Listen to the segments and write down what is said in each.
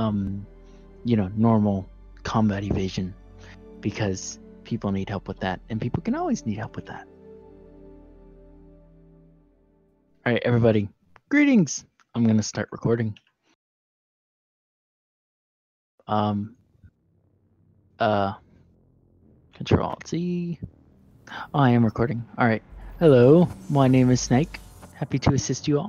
you know, normal combat evasion, because people need help with that, and people can always need help with that. All right, everybody, greetings. I'm gonna start recording. Control-C. Oh, I am recording. All right. Hello, my name is Snake. Happy to assist you all.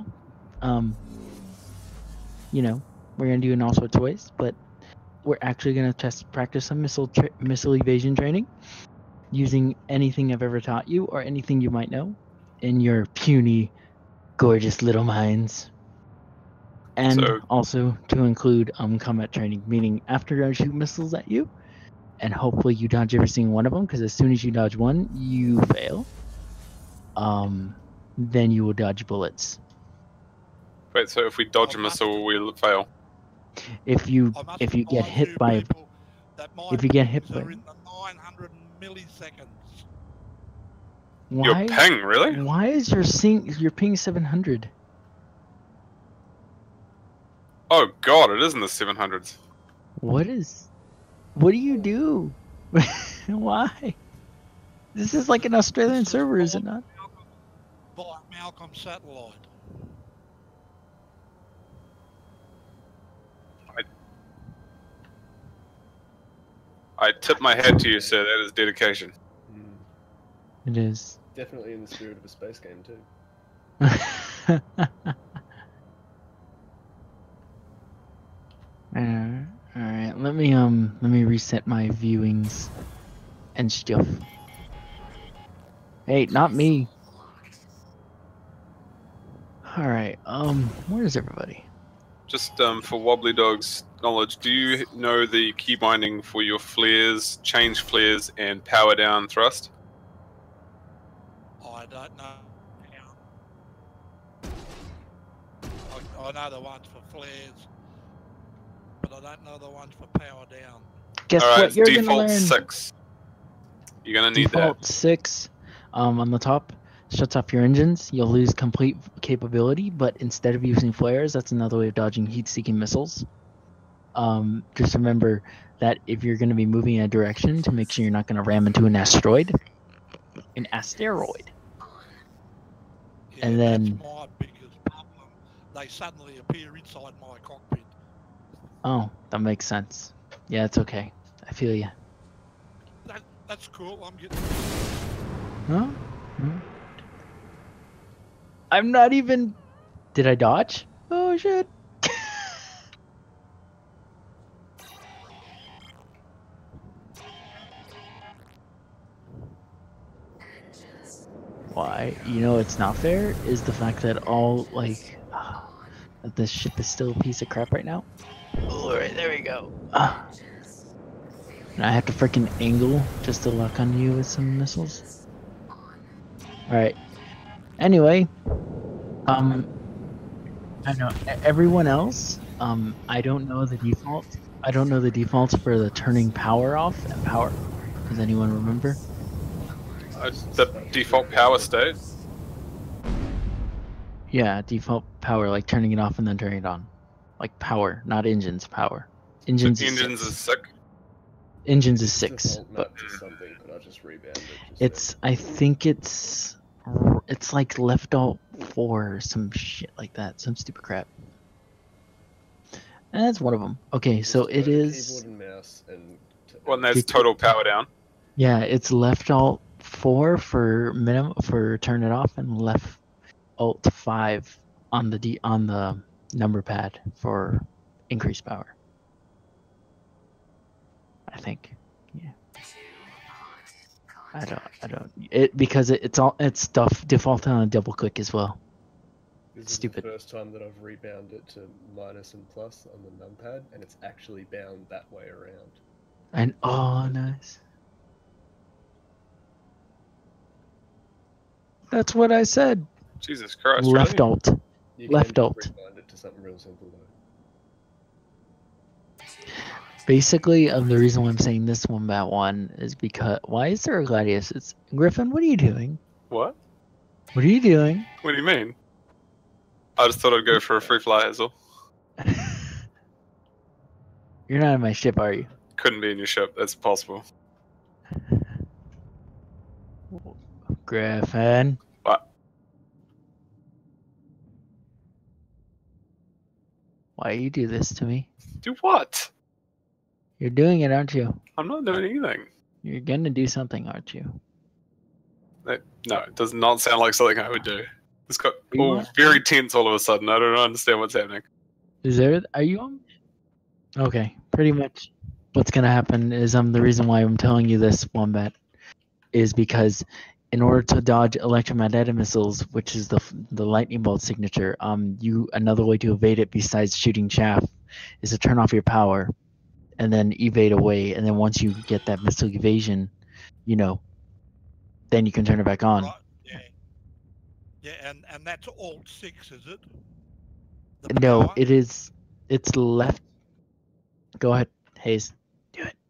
You know, we're gonna do it in all sorts of ways, but we're actually gonna practice some missile evasion training using anything I've ever taught you or anything you might know in your puny, gorgeous little minds. And also to include combat training, meaning after I shoot missiles at you, and hopefully you dodge every single one of them, because as soon as you dodge one, you fail. Then you will dodge bullets. Wait, so if we dodge a missile, we'll fail? If you get hit by, if you get hit by, in the 900 milliseconds. Why? Your ping, really? Why is your ping 700? Oh god, it is in the 700s. What do you do? Why? This is like an Australian server, is it not? By Malcolm satellite. I tip my hat to you, sir. That is dedication. It is. Definitely in the spirit of a space game too. Alright, let me reset my viewings and stuff. Hey, not me. Alright, where is everybody? Just for Wobbly Dog's knowledge, do you know the key binding for your flares, change flares, and power down thrust? I don't know. I know the ones for flares, but I don't know the ones for power down. Guess All right, what you're gonna default learn? 6. You're gonna need Default that. 6 on the top shuts off your engines. You'll lose complete capability, but instead of using flares, that's another way of dodging heat-seeking missiles. Just remember that if you're going to be moving in a direction, to make sure you're not going to ram into an asteroid. An asteroid. Yeah, and then that's my biggest problem. They suddenly appear inside my cockpit. Oh, that makes sense. Yeah, it's okay. I feel you. That's cool. I'm getting. Huh? I'm not even. Did I dodge? Oh shit. Why? You know it's not fair is the fact that that this ship is still a piece of crap right now. Alright, there we go. And I have to freaking angle just to lock on you with some missiles. Alright. Anyway, I know everyone else, I don't know the default. I don't know the defaults for the turning power off and power. Does anyone remember? The default power state? Yeah, default power, like turning it off and then turning it on. Like power, not engines, power. Engines is Engines 6. is 6. Engines is 6. But something, but I'll just rebound it. it's, I think it's like left alt 4 or some shit like that. Some stupid crap. And that's one of them. Okay, so it is... Keyboard and mouse and... Well, that's total power down. Yeah, it's left alt 4 for minimum for turn it off, and left alt 5 on the number pad for increased power. I think. Yeah. I don't because it's defaulted on a double click as well. This Stupid. is the first time that I've rebound it to minus and plus on the numpad, and it's actually bound that way around. And oh, nice. That's what I said. Jesus Christ, Left really? alt. You Left can alt. rebind it to something real simple though. Basically, the reason why I'm saying this one is because why is there a Gladius? It's Griffin. What are you doing? What? What are you doing? What do you mean? I just thought I'd go for a free fly as well. You're not in my ship, are you? Couldn't be in your ship. That's possible. Griffin. What? Why you do this to me? Do what? You're doing it, aren't you? I'm not doing anything. You're gonna do something, aren't you? No, it does not sound like something I would do. It's got You all are? very tense all of a sudden. I don't understand what's happening. Is there? Are you on? Okay, pretty much. What's gonna happen is the reason why I'm telling you this, Wombat, is because in order to dodge electromagnetic missiles, which is the lightning bolt signature, another way to evade it besides shooting chaff is to turn off your power and then evade away, and then once you get that missile evasion, then you can turn it back on. Right, yeah. Yeah, and that's Alt 6, is it? The No, power? it's left. Go ahead, Hayes. Do it.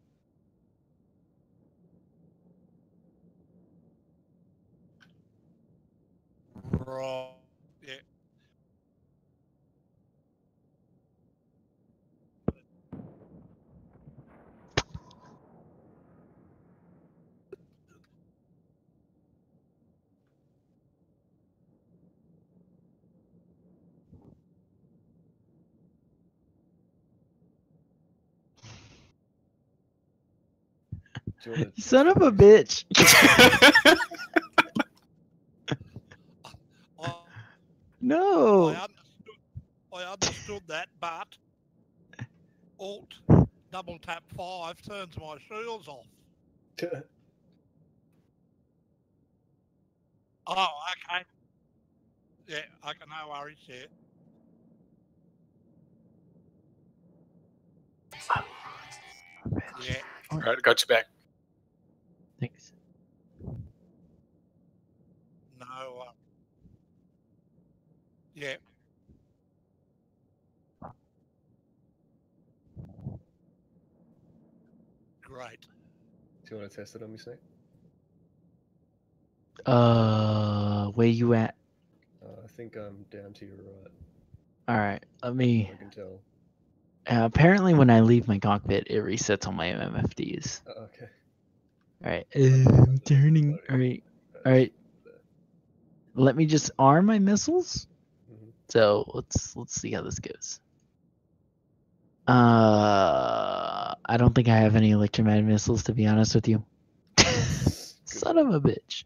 Right, yeah. Do you want to Son of a bitch. I, No. I understood that, but Alt double tap 5 turns my shields off. Oh, okay. Yeah, okay, no worries, yeah. Yeah, Alright, got you back. Thanks. no, yeah. Great. Do you want to test it on me, Snake? Where you at? I think I'm down to your right. All right, let me. I can tell. Apparently, when I leave my cockpit, it resets on my MFDs. Okay. All right, I'm turning. All right, all right. Let me just arm my missiles. Mhm. So let's see how this goes. I don't think I have any electromagnetic missiles, to be honest with you. Son of a bitch.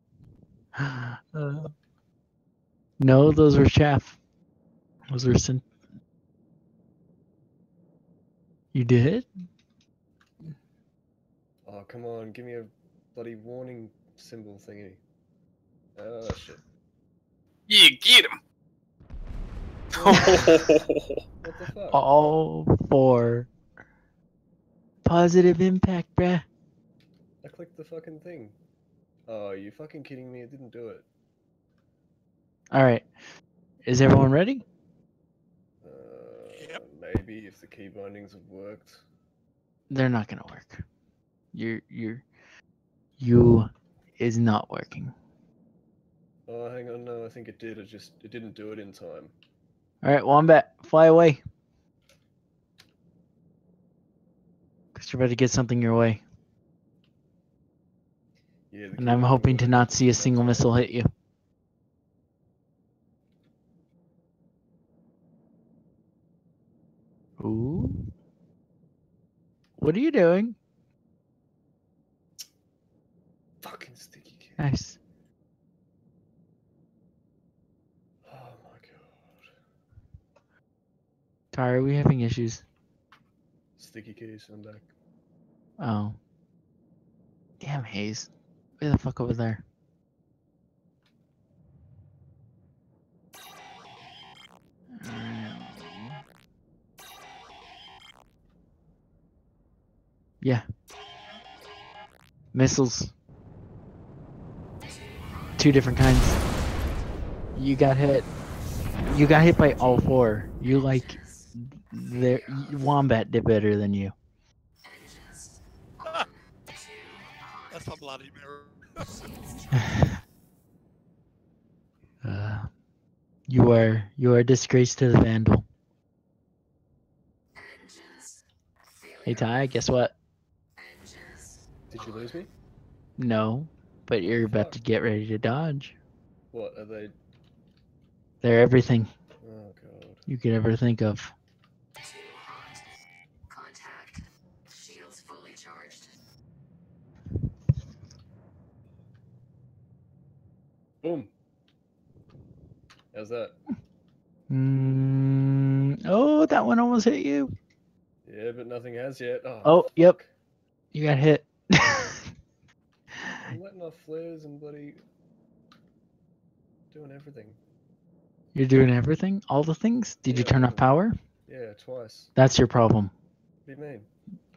No, those were chaff. Those were You did? Oh, come on, give me a bloody warning symbol thingy. Oh, shit. Yeah, get him. What the fuck? All for positive impact, bruh. I clicked the fucking thing. Oh, you fucking kidding me? It didn't do it. All right. Is everyone ready? Yep. Maybe if the key bindings had worked. They're not gonna work. You is not working. Oh, hang on, no, I think it did. It didn't do it in time. All right, Wombat, fly away. Cause you're about to get something your way, Yeah, the and key I'm binding hoping to worked not just see a enough single time. missile hit you. Ooh. What are you doing? Fucking sticky key. Nice. Oh my god. Tara, are we having issues? Sticky keys, I'm back. Oh. Damn, Hayes. Way the fuck over there. Yeah. Missiles. 2 different kinds. You got hit. You got hit by all 4. You Wombat did better than you. That's a bloody mirror. You are a disgrace to the Vandal. Hey Ty, guess what? Did you lose me? No, but you're about Fuck. to get ready to dodge. What are they? They're everything Oh god. you could ever think of. Contact. Shields fully charged. Boom. How's that? Oh, that one almost hit you. Yeah, but nothing has yet. Oh, fuck. yep. You got hit. I'm letting off flares and bloody doing everything. You're doing everything? All the things? Did you Yeah, turn all off of them. power? Yeah, twice. That's your problem. What do you mean?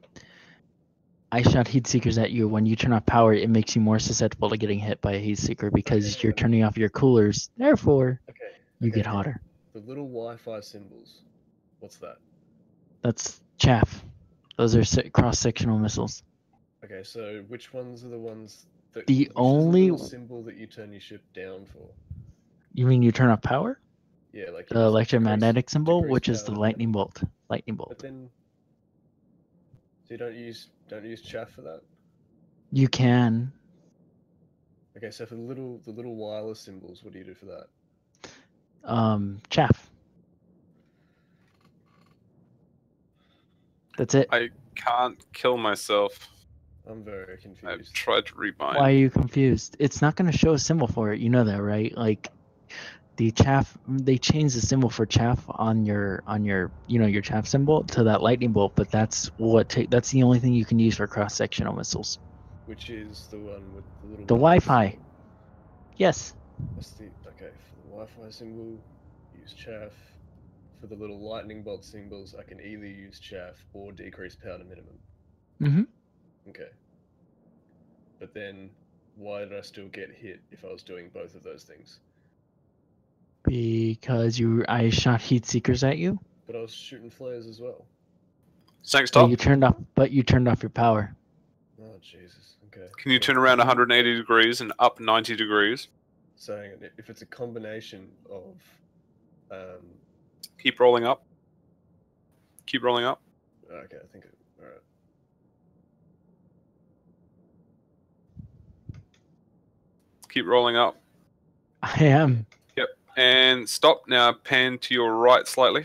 I shot heat seekers at you. When you turn off power, it makes you more susceptible to getting hit by a heat seeker because Okay, you're turning off your coolers. Therefore, Okay. you okay, get okay. hotter. The little Wi-Fi symbols. What's that? That's chaff. Those are cross-sectional missiles. Okay, so which ones are the ones that? The which is only- the little symbol that you turn your ship down for? You mean you turn off power? Yeah, like The you electromagnetic symbol, decrease which is the power to lightning minimum. bolt. Lightning bolt. But then, so you don't use chaff for that. You can. Okay, so for the little wireless symbols, what do you do for that? Chaff. That's it. I can't kill myself. I'm very I've confused. tried to rebind. Why are you confused? It's not going to show a symbol for it. You know that, right? Like the chaff, they changed the symbol for chaff on your your chaff symbol to that lightning bolt. But that's that's the only thing you can use for cross-sectional missiles. Which is the one with the little The wireless Wi-Fi. symbol? Yes. That's the okay for the Wi-Fi symbol. Use chaff. For the little lightning bolt symbols, I can either use chaff or decrease power to minimum. Mm-hmm. Okay. But then, why did I still get hit if I was doing both of those things? Because I shot heat seekers at you. But I was shooting flares as well. Sank, But stop. you turned off your power. Oh Jesus. Okay. Can you So turn if around it's a- 180 degrees and up 90 degrees? So hang on, if it's a combination of, Keep rolling up. Keep rolling up. okay, I think, all right. Keep rolling up. I am. Yep. And stop. Now pan to your right slightly.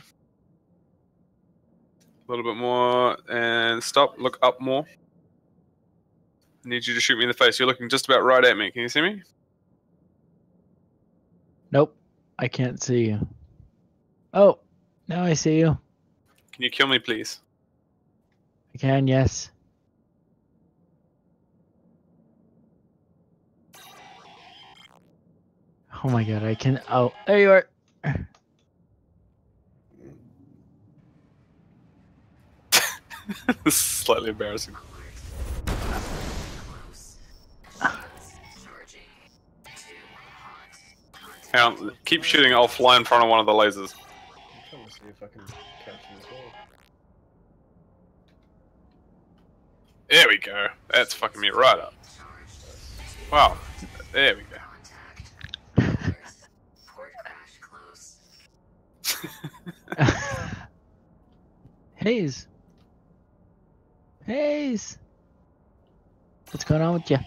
A little bit more. And stop. Look up more. I need you to shoot me in the face. You're looking just about right at me. Can you see me? Nope. I can't see you. Oh, now I see you. Can you kill me, please? I can, yes. Oh my god, I can. Oh, there you are. This is slightly embarrassing. Hang on. Keep shooting. I'll fly in front of one of the lasers. I'm trying to see if I can catch him as well. There we go. That's fucking me right up. Wow. There we go. Hayes. Hayes. What's going on with you?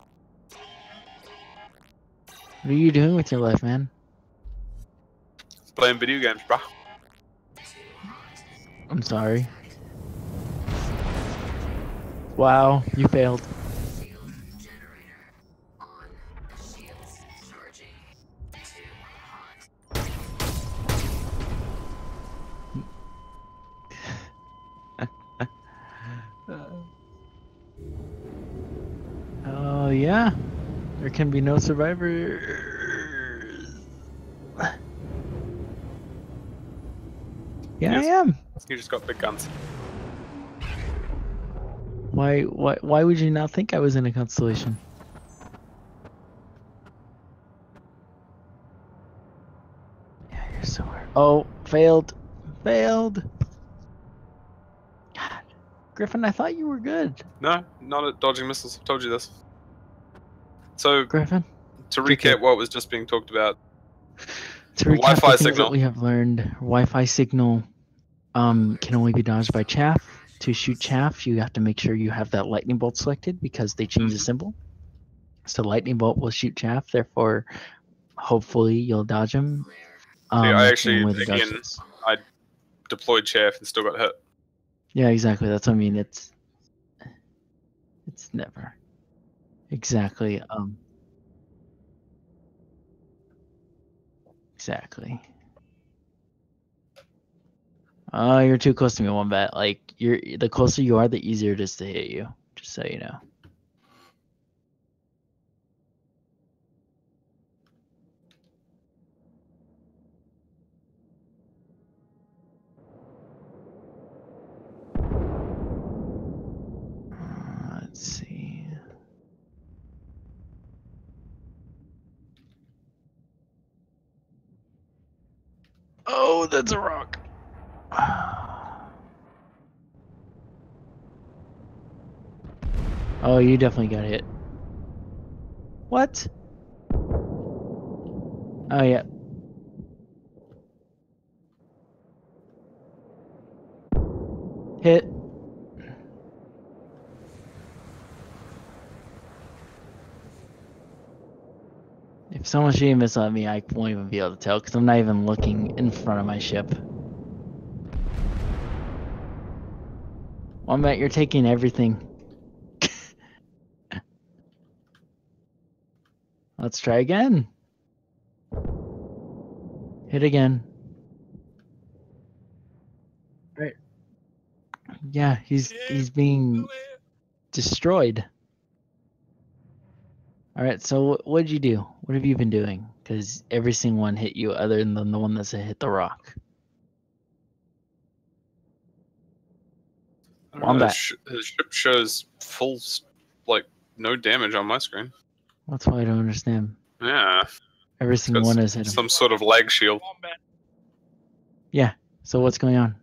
What are you doing with your life, man? Playing video games, bruh. I'm sorry. Wow, you failed. Oh yeah, there can be no survivors. Yeah, Yes. I am. You just got big guns. Why would you not think I was in a constellation? Yeah, you're so hard. Oh, failed. God. Griffin, I thought you were good. No, not at dodging missiles. I told you this. So, Griffin, to Good, good. recap what was just being talked about, to The recap Wi-Fi the things signal. that we have learned, Wi-Fi signal can only be dodged by chaff. to shoot chaff, you have to make sure you have that lightning bolt selected because they change the Mhm. symbol. So lightning bolt will shoot chaff. Therefore, hopefully you'll dodge them. See, I actually, same with the dark again, souls. I deployed chaff and still got hit. Yeah, exactly. That's what I mean. It's never exactly. Exactly. Oh, you're too close to me, Wombat. Like the closer you are, the easier it is to hit you. Just so you know. Let's see. Oh, that's a rock. Oh, you definitely got hit. What? Oh, yeah. Hit. If someone's shooting this at me, I won't even be able to tell because I'm not even looking in front of my ship. Wombat, you're taking everything. Let's try again. Hit again. Right. Yeah, he's being destroyed. All right, so what did you do? What have you been doing? Because every single one hit you other than the one that's hit the rock. Wombat. His ship shows full, like, no damage on my screen. That's why I don't understand. Yeah. Every single one has hit him. Some sort of lag shield. Yeah, so what's going on?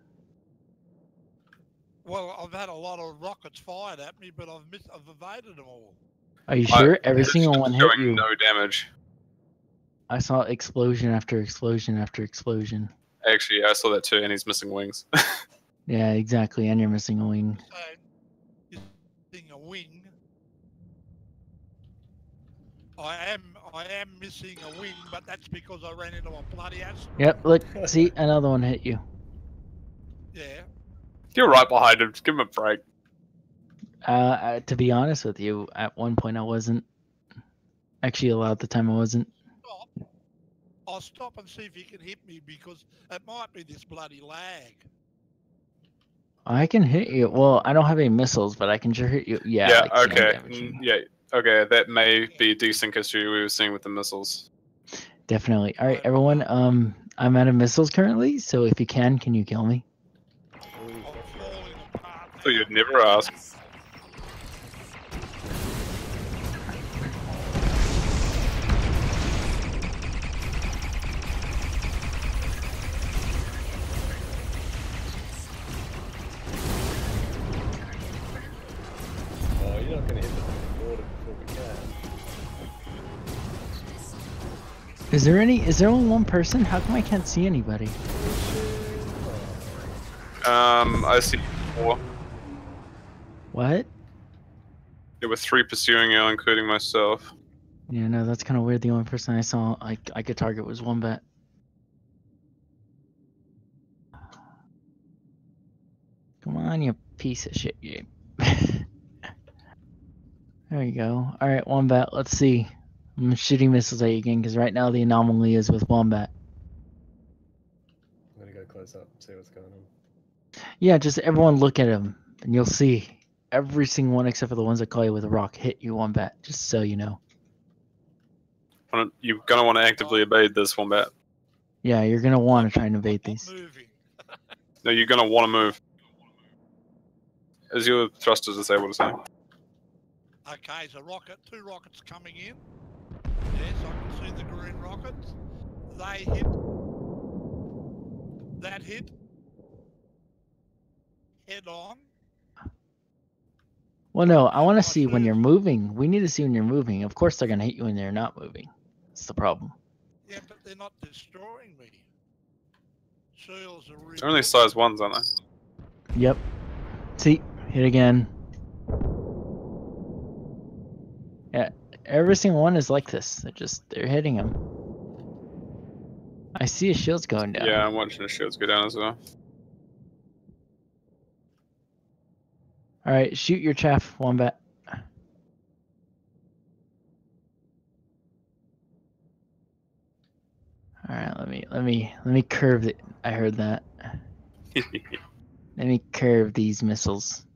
Well, I've had a lot of rockets fired at me, but I've evaded them all. Are you sure? Every his single ship's one hit showing you. no damage. I saw explosion after explosion after explosion. Actually, I saw that too, and he's missing wings. Yeah, exactly, and you're missing a wing. So, you're missing a wing. I am missing a wing, but that's because I ran into a bloody asteroid. Yep, look, see, another one hit you. Yeah. You're right behind him. Just give him a break. To be honest with you, at one point I wasn't. Actually, a lot of the time I wasn't. Stop. I'll stop and see if he can hit me because it might be this bloody lag. I can hit you. Well, I don't have any missiles, but I can sure hit you. Yeah. Like Okay. damage. Yeah. Okay. That may be a desync issue we were seeing with the missiles. Definitely. All right, everyone. I'm out of missiles currently, so if you can you kill me? I'm falling apart. So you'd never ask. Oh, you're not going to hit the border before we can. Is there only one person? How come I can't see anybody? I see 4. What? There were 3 pursuing you, including myself. Yeah, no, that's kind of weird. The only person I saw I could target was Wombat. Come on, you piece of shit game. There you go. All right, Wombat, let's see. I'm shooting missiles at you again because right now the anomaly is with Wombat. I'm going to go close up and see what's going on. Yeah, just everyone look at him and you'll see every single one except for the ones that call you with a rock hit you, Wombat, just so you know. You're going to want to actively evade this Wombat. Yeah, you're going to want to try and evade these. Moving. No, you're going to want to move. As your thrusters is able to say. Okay, so 2 rockets coming in. Yes, I can see the green rockets. They hit. That hit. Head on. Well, no, I want to see when you're moving. We need to see when you're moving. Of course they're going to hit you when they're not moving. That's the problem. Yeah, but they're not destroying me. Shields are really... They're only size 1s, aren't they? Yep. See, hit again. Yeah, every single one is like this. They're hitting him. I see his shield's going down. Yeah, I'm watching the shields go down as well. All right, shoot your chaff, Wombat. All right, let me curve it. I heard that. Let me curve these missiles.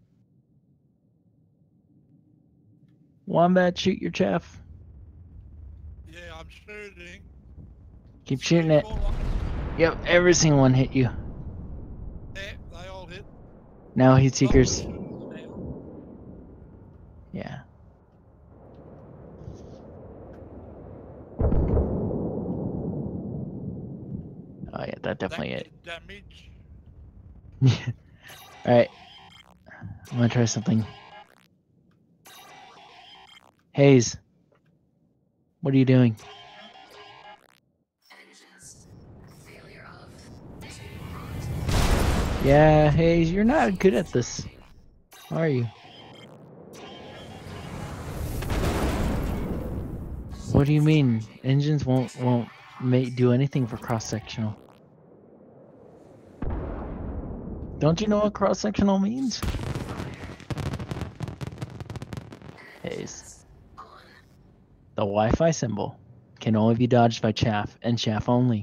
Wombat, shoot your chaff. Yeah, I'm shooting. Keep shooting it. 34. Yep, every single one hit you. Yeah, they all hit. Now heat seekers. Now. Yeah. Oh yeah, that definitely That it. did damage. Alright. I'm gonna try something. Hayes. What are you doing? Engines. Failure of. Yeah, Hayes, you're not good at this. Are you? What do you mean? Engines won't do anything for cross-sectional. Don't you know what cross-sectional means? Hayes. The Wi-Fi symbol can only be dodged by chaff and chaff only.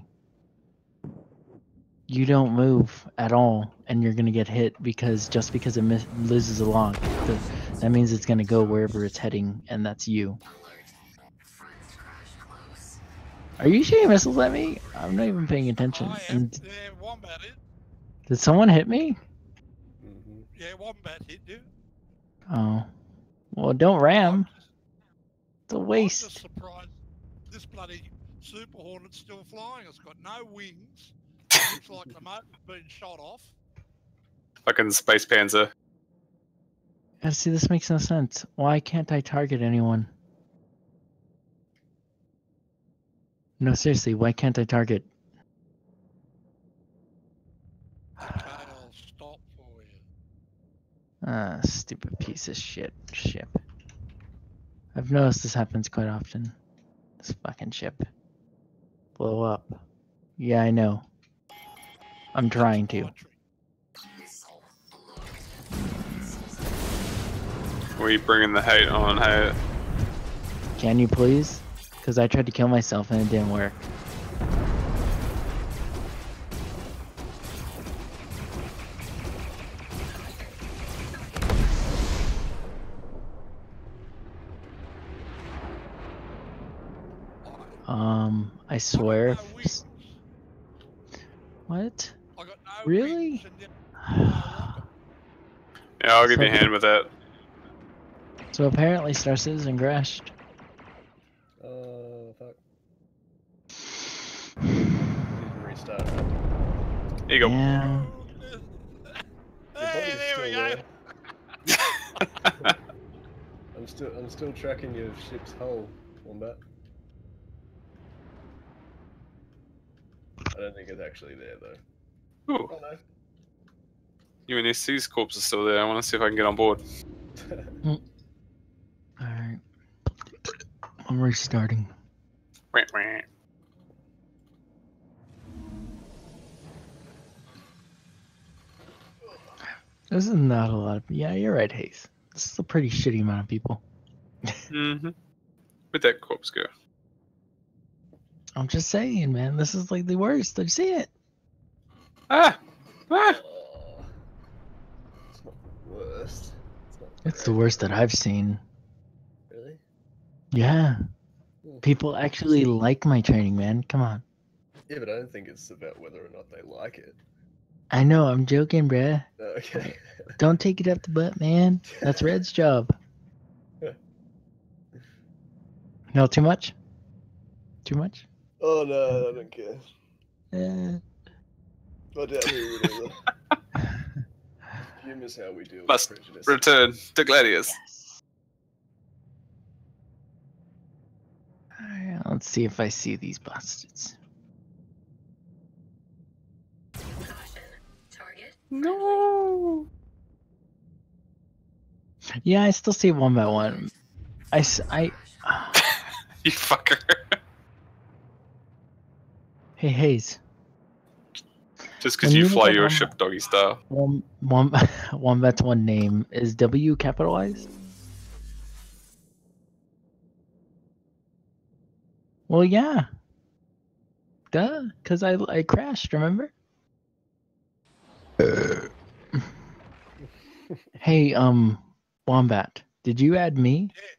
You don't move at all, and you're gonna get hit because it loses a lock, that means it's gonna go wherever it's heading, and that's you. Are you shooting missiles at me? I'm not even paying attention. I am. And Yeah, Wombat hit. did someone hit me? Mm-hmm. Yeah, Wombat hit you. Oh, well, don't ram. It's a I'm waste. just surprised this bloody Super Hornet's still flying. It's got no wings. Looks like the motor's been shot off. Fucking Space Panzer. Yeah, see, this makes no sense. Why can't I target anyone? No, seriously, why can't I target? Okay, I'll stop for you. Ah, stupid piece of shit ship. I've noticed this happens quite often. This fucking ship. Blow up. Yeah, I know. I'm trying That's my to. trick. We bringing the hate on hate. Can you please? Because I tried to kill myself and it didn't work. I swear. I got no wings. What? I got no Really? wings and no rocket. Yeah, I'll give you a So- hand with that. So apparently Star Citizen crashed. Fuck. Didn't restart. Here you go. Yeah. Hey, there we go. I'm still tracking your ship's hull, Wombat. I don't think it's actually there though. Ooh, Oh no. UNSC's corpse is still there. I want to see if I can get on board. Alright. I'm restarting. Wah, wah. This is not a lot of. Yeah, you're right, Hayes. This is a pretty shitty amount of people. Mm-hmm. Where'd that corpse go? I'm just saying, man. This is like the worst. Did you see it? Ah! Ah! Oh, it's not the worst. Not It's the great. worst that I've seen. Really? Yeah. Hmm. People actually like my training, man. Come on. Yeah, but I don't think it's about whether or not they like it. I know, I'm joking, bruh. Okay. Don't take it up the butt, man. That's Red's job. No, too much? Too much? Oh no, I don't care. Eh. I doubt he would either. Humor's how we deal Must with prejudice. return to Gladius. Yes. Alright, let's see if I see these bastards. Caution. Target. No! Yeah, I still see Wombat 1. I You fucker. Hey Hayes. Just because When you you look fly at your ship doggy style. Wombat's one name is W capitalized? Well, yeah. Duh, because I crashed, remember? Hey, Wombat, did you add me? Yeah.